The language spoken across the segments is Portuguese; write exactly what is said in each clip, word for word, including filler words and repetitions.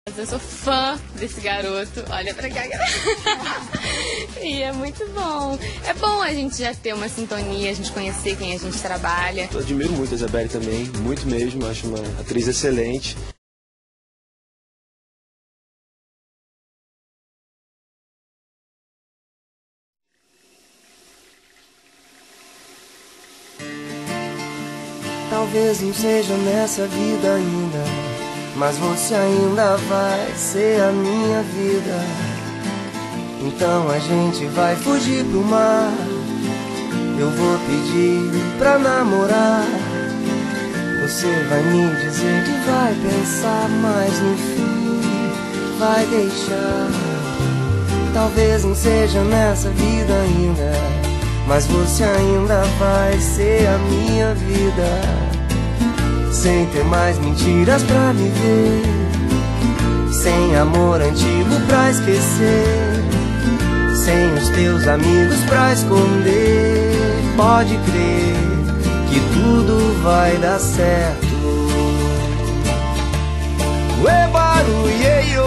Eu sou fã desse garoto, olha pra cá. E é muito bom. É bom a gente já ter uma sintonia, a gente conhecer quem a gente trabalha. Eu admiro muito a Isabelle também, muito mesmo, acho uma atriz excelente. Talvez não seja nessa vida ainda, mas você ainda vai ser a minha vida. Então a gente vai fugir pro mar, eu vou pedir pra namorar. Você vai me dizer que vai pensar, mas no fim vai deixar. Talvez não seja nessa vida ainda, mas você ainda vai ser a minha vida. Sem ter mais mentiras pra me ver, sem amor antigo pra esquecer, sem os teus amigos pra esconder. Pode crer que tudo vai dar certo. Ué, barulheio,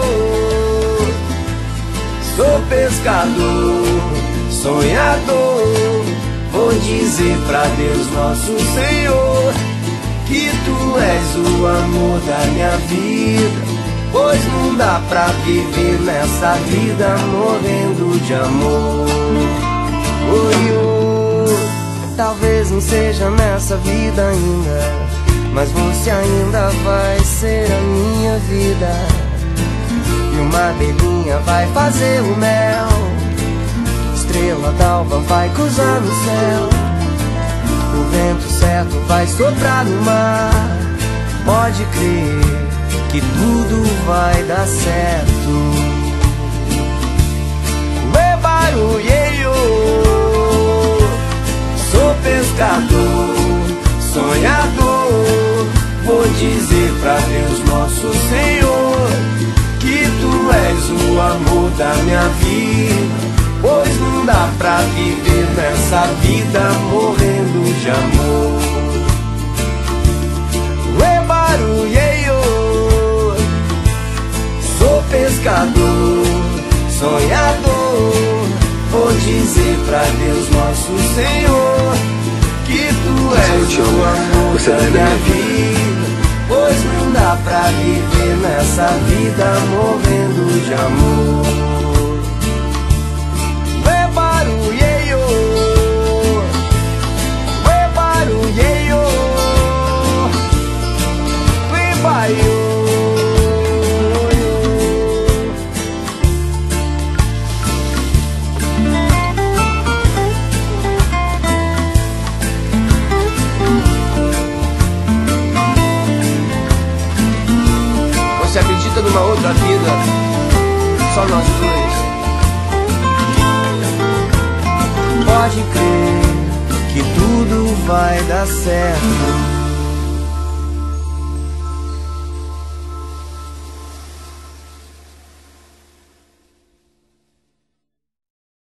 sou pescador, sonhador. Vou dizer pra Deus nosso Senhor que tu és o amor da minha vida, pois não dá pra viver nessa vida morrendo de amor. Oi, oh, talvez não seja nessa vida ainda, mas você ainda vai ser a minha vida. E uma abelhinha vai fazer o mel, estrela d'alva vai cruzar no céu, o vento certo vai soprar no mar. Pode crer que tudo vai dar certo. Ué, barulheiro, sou pescador, sonhador. Vou dizer pra Deus nosso Senhor que tu és o amor da minha vida, pois não dá pra viver nessa vida morrendo de amor. Ué, barulheiro, sou pescador, sonhador. Vou dizer pra Deus nosso Senhor que tu és o amor da minha vida, pois não dá pra viver nessa vida morrendo de amor. Você acredita numa outra vida? Só nós dois. Pode crer que tudo vai dar certo.